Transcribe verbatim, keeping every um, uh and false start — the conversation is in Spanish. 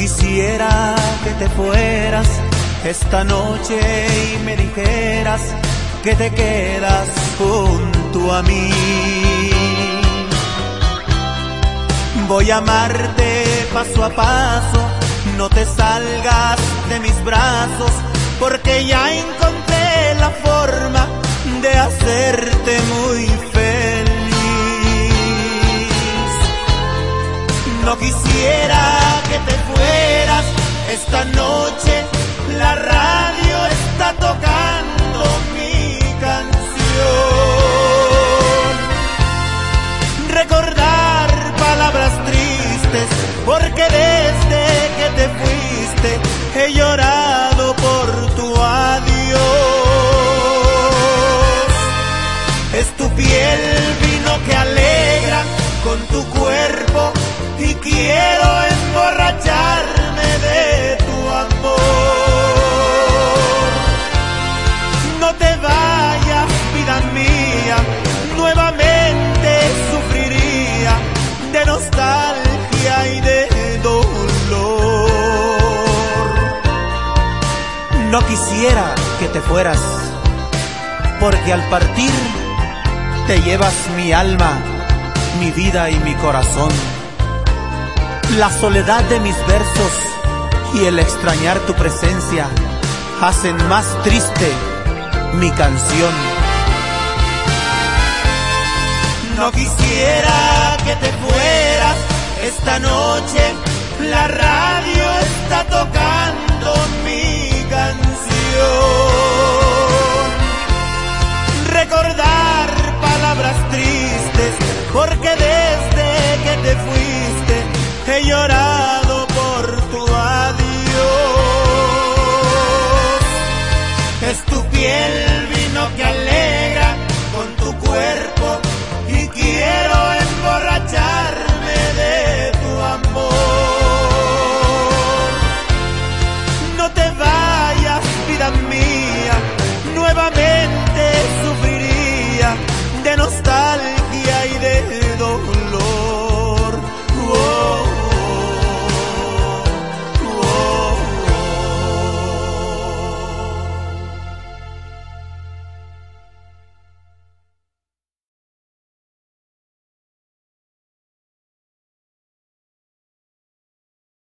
quisiera que te fueras esta noche y me dijeras que te quedas junto a mí. Voy a amarte paso a paso, no te salgas de mis brazos, porque ya encontré la forma de hacerte muy feliz. No quisiera que te fueras esta noche, la radio está tocando mi canción. Recordar palabras tristes, porque desde que te fuiste he llorado por tu adiós. Es tu piel vino que alegra con tu cuerpo y quiero emborracharme de tu amor. No te vayas, vida mía, nuevamente sufriría de nostalgia y de dolor. No quisiera que te fueras, porque al partir te llevas mi alma, mi vida y mi corazón. La soledad de mis versos y el extrañar tu presencia hacen más triste mi canción. No quisiera que te fueras esta noche, la radio está tocando mi canción. Recordar palabras tristes, porque desde que te fuiste he llorado